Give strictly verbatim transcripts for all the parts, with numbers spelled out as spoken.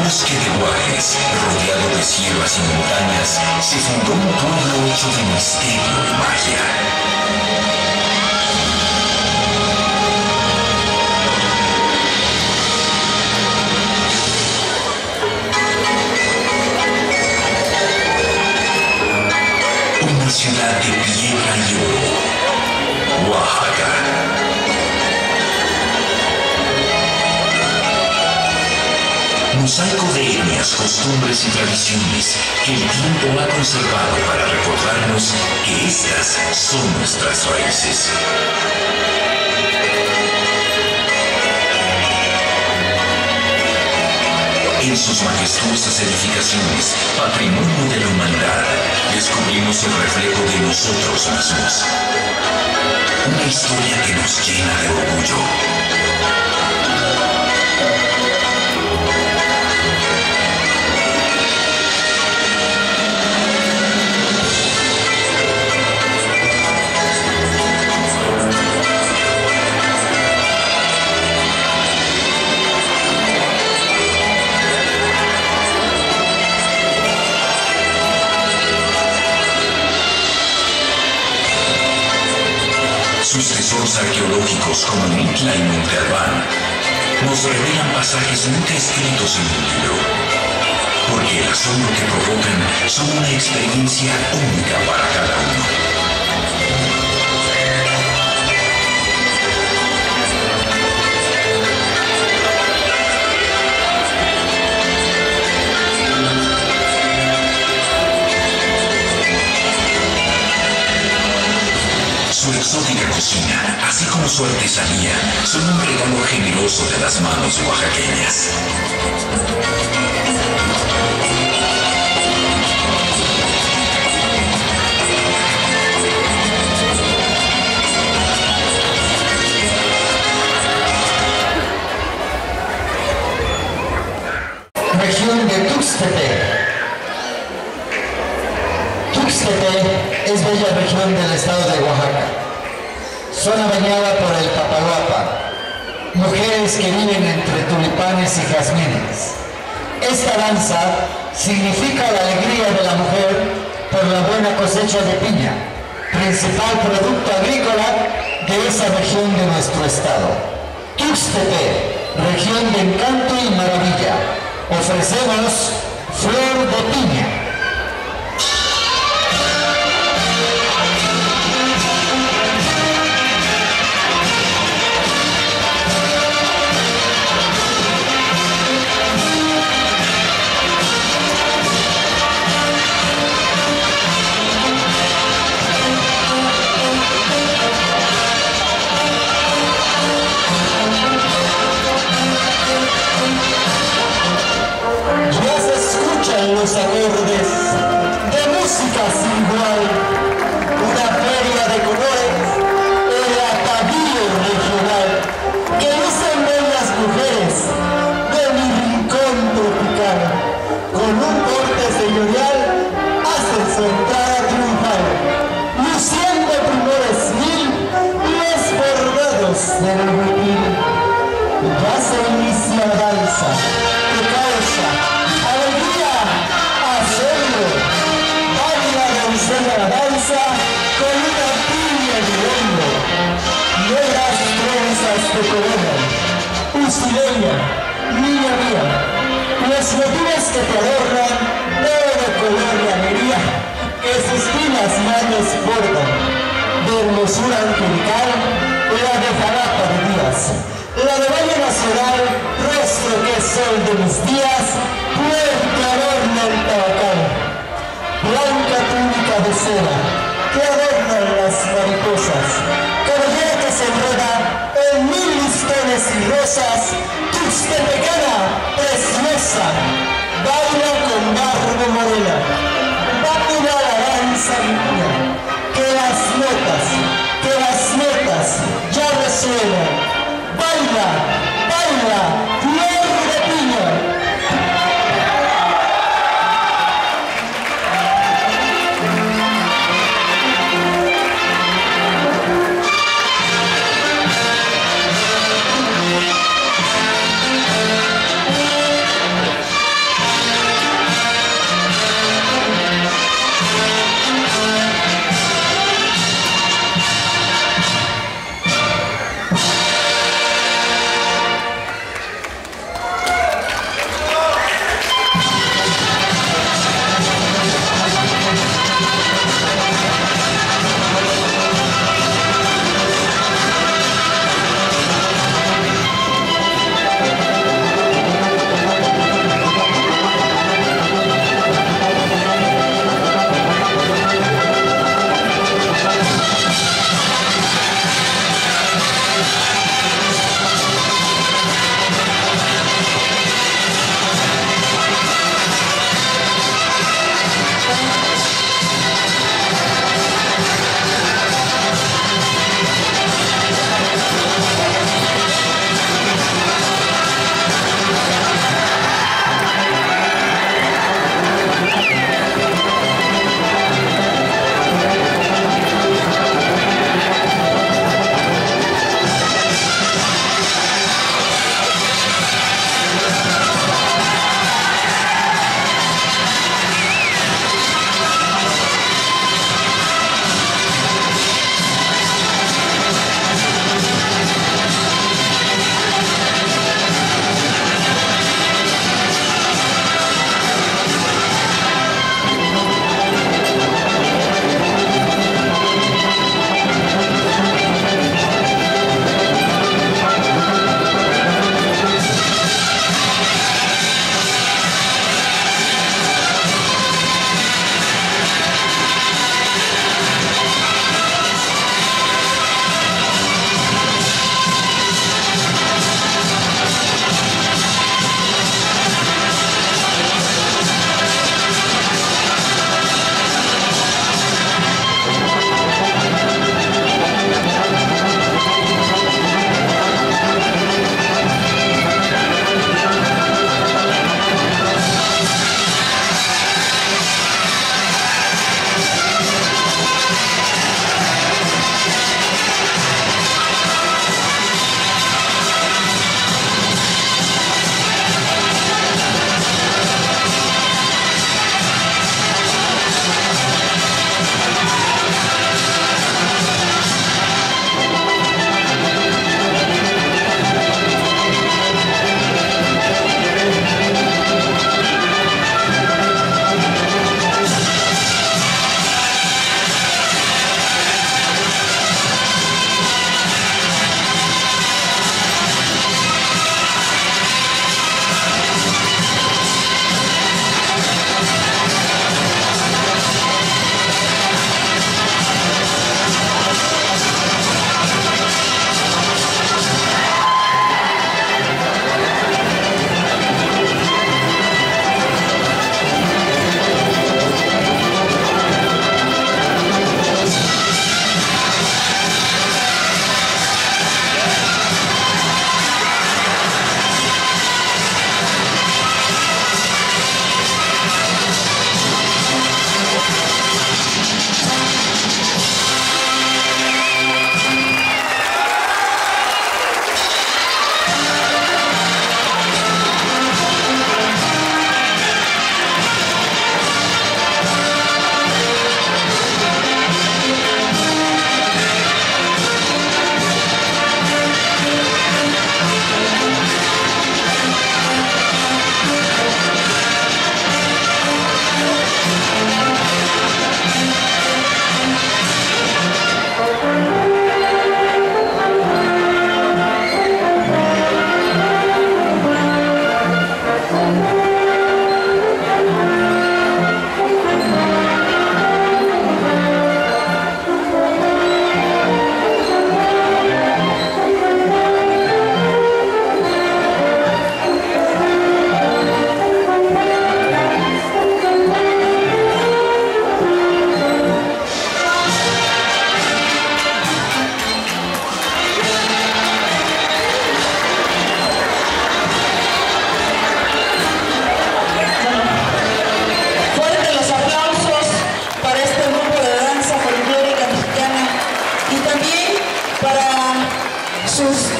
bosque de Guajes, rodeado de sierras y montañas, se fundó un pueblo hecho de misterio y magia. Una ciudad de piedra y oro, Oaxaca. Mosaico de etnias, costumbres y tradiciones que el tiempo ha conservado para recordarnos que estas son nuestras raíces. En sus majestuosas edificaciones, patrimonio de la humanidad, descubrimos el reflejo de nosotros mismos. Una historia que nos llena de orgullo. Sus tesoros arqueológicos como Mitla y Monte Albán nos revelan pasajes nunca escritos en un libro, porque el asombro que provocan son una experiencia única para cada uno. Su exótica cocina, así como su artesanía, son un regalo generoso de las manos oaxaqueñas. Región de Tuxtepec. Tuxtepec es bella región del estado de Oaxaca, zona bañada por el Papaloapa, mujeres que viven entre tulipanes y jazmines. Esta danza significa la alegría de la mujer por la buena cosecha de piña, principal producto agrícola de esa región de nuestro estado. Tuxtepec, región de encanto y maravilla, ofrecemos flor de piña. Los acordes de música sin igual, una feria de colores, el atavío regional, que lucen bellas mujeres de mi rincón tropical, con un corte señorial hacen su entrada triunfal, luciendo primores mil los bordados del huipil. Ya se inicia la danza que causa la danza con una piña en el hombro, negras trenzas te coronan, usileña, niña mía, los motivos que te adornan, todo color de alegría, que sus finas manos bordan, de hermosura angelical, la de Jalapa de Díaz, la de Valle Nacional, rostro que es sol de mis días, puerta adorna el tabacal. Blanca túnica de seda, que adornan las mariposas, cabellera que se enreda en mil listones y rosas, tuxtepecana, preciosa, baila con barro morena, baila la danza divina, que las notas, que las notas ya resuenan, baila, baila, flor de piña.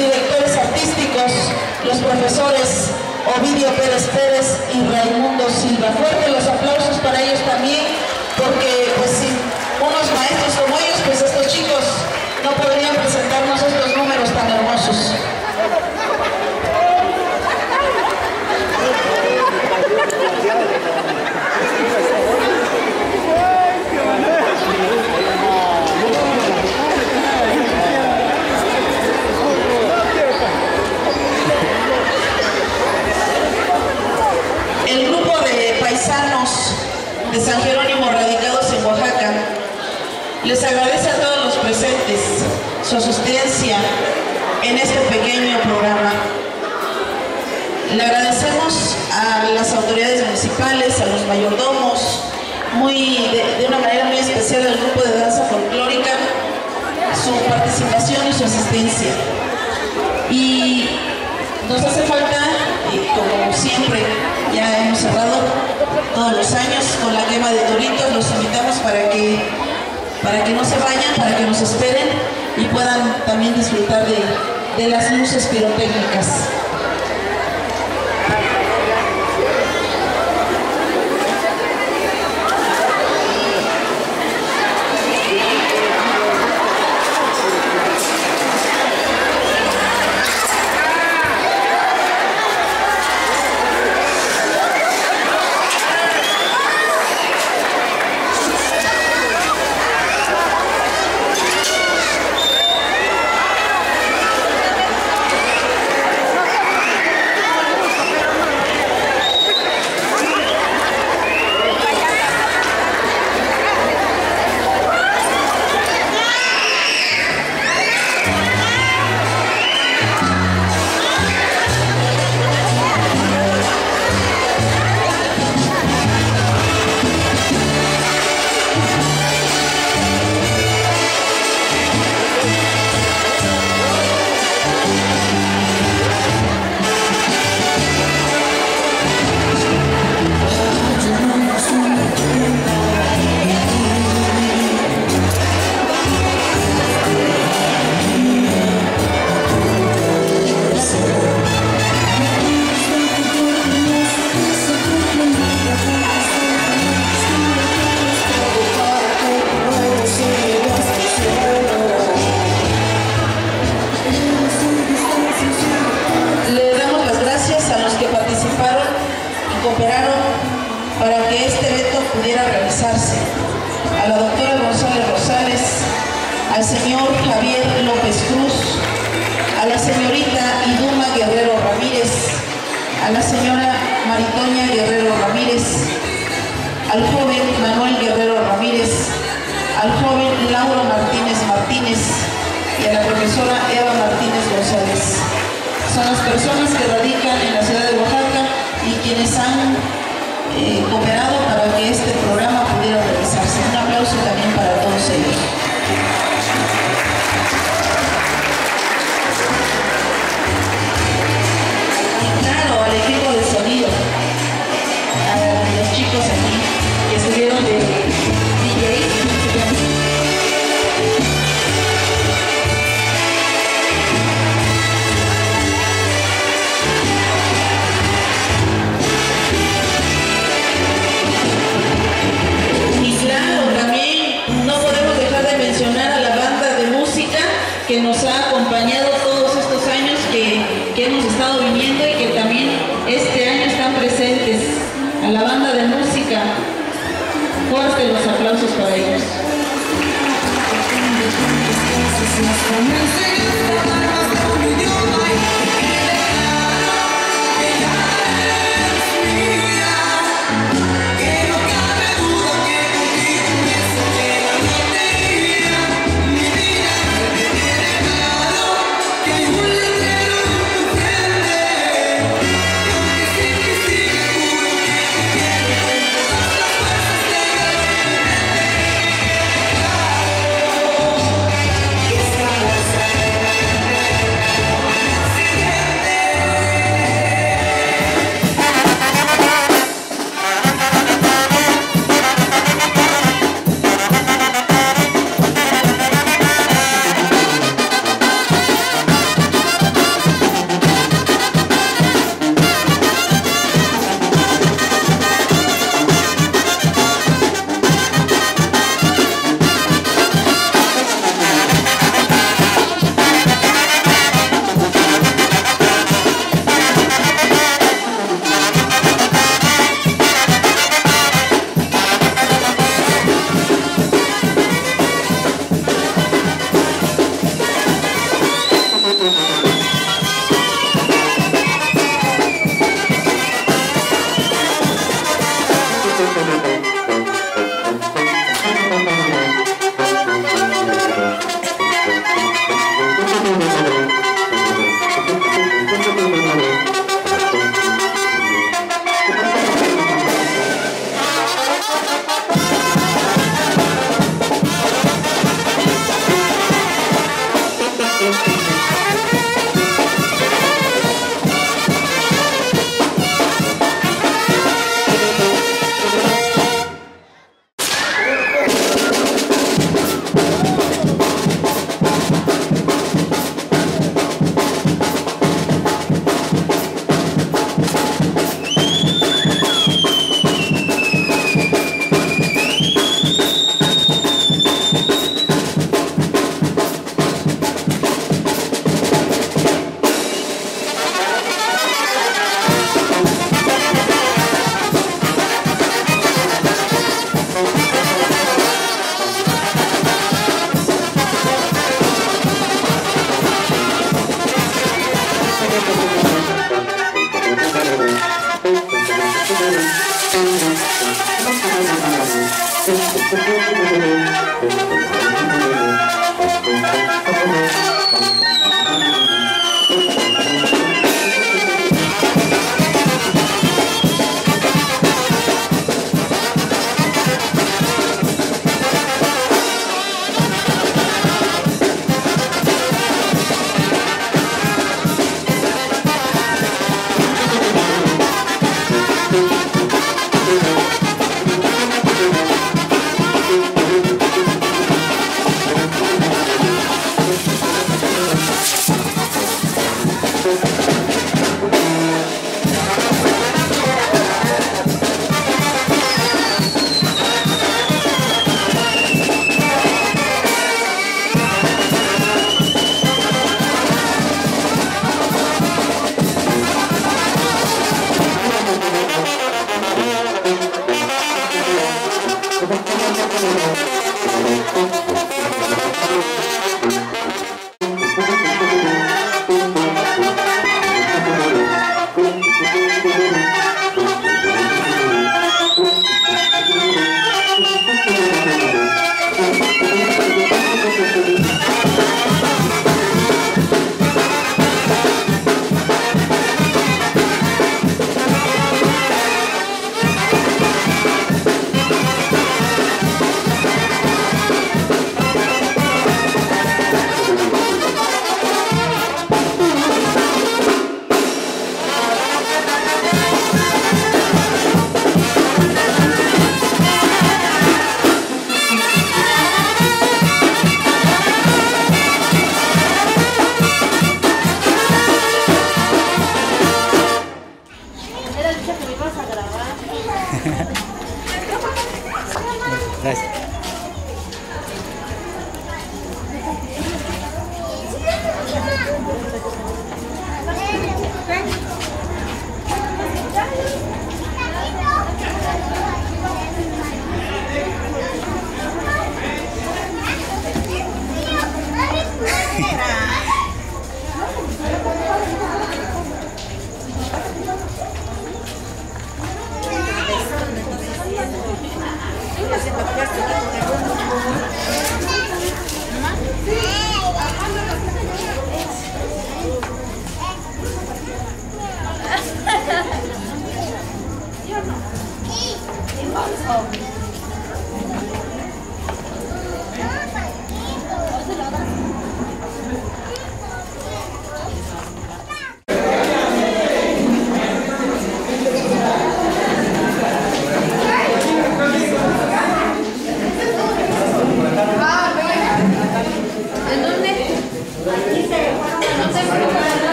directores artísticos, los profesores Ovidio Pérez Pérez y Raimundo Silva. Fuerte los aplausos para ellos también, porque pues sin unos maestros como ellos, pues estos chicos no podrían presentarnos estos números tan hermosos. El grupo de paisanos de San Jerónimo radicados en Oaxaca les agradece a todos los presentes su asistencia en este pequeño programa. Le agradecemos a las autoridades municipales, a los mayordomos, muy, de, de una manera muy especial al grupo de danza folclórica, su participación y su asistencia. Y nos hace falta, y como siempre, ya hemos cerrado todos los años con la quema de toritos, los invitamos para que, para que no se vayan, para que nos esperen y puedan también disfrutar de, de las luces pirotécnicas. Para que este evento pudiera realizarse, a la doctora González Rosales, al señor Javier López Cruz, a la señorita Iduma Guerrero Ramírez, a la señora Maritoña Guerrero Ramírez, al joven Manuel Guerrero Ramírez, al joven Lauro Martínez Martínez y a la profesora Eva Martínez González. Son las personas que radican en la ciudad de Oaxaca y quienes han eh, cooperado para que este programa pudiera realizarse. Un aplauso también para todos ellos. Y claro, al equipo de sonido, a los chicos aquí que estuvieron de D J. Que nos ha acompañado todos estos años que, que hemos estado viniendo y que también este año están presentes. A la banda de música, fuerte los aplausos para ellos.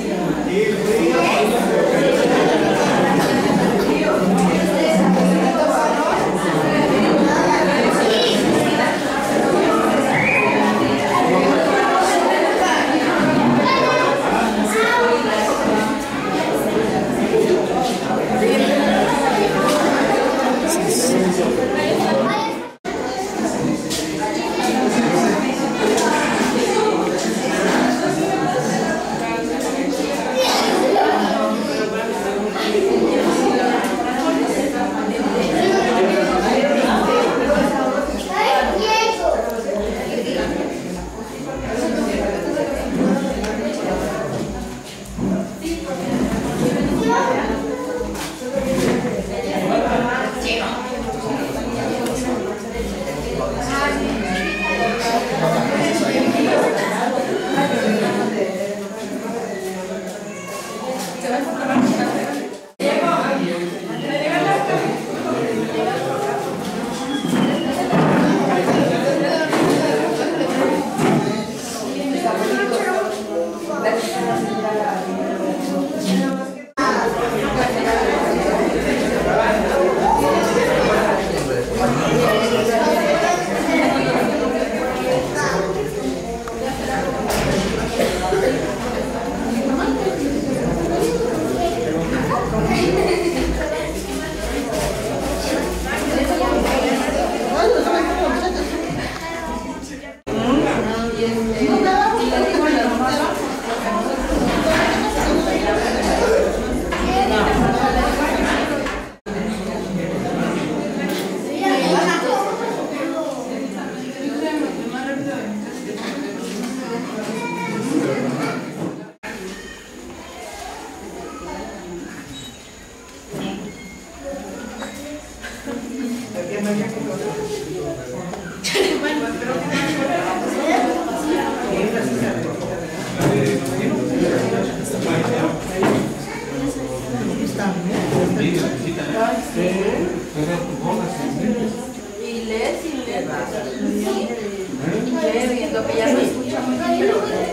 Y lees y lees. Y lees viendo que ya no escucha muy bien.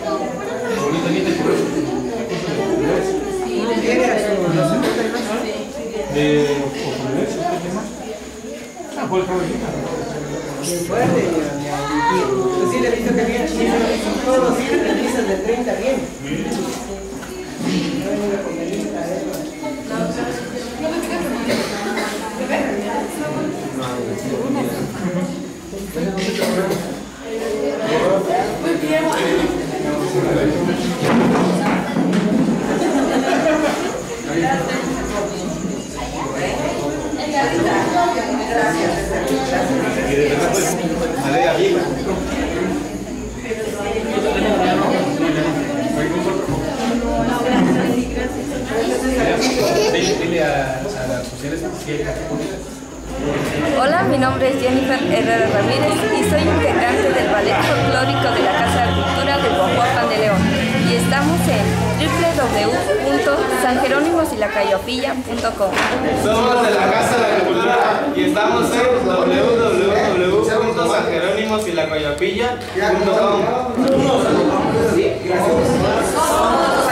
Ah, por el caballito. Bien fuerte, pues sí le he visto que bien chido, todos los días realizas de treinta bien. Muy bien. Hola, mi nombre es Jennifer Herrera Ramírez y soy integrante del Ballet Folclórico de la Casa de Cultura de Guajuapan de León. Y estamos en w w w punto san jerónimos y la cayopilla punto com. Somos de la Casa de la Cultura y estamos en w w w punto san jerónimos y la cayopilla punto com.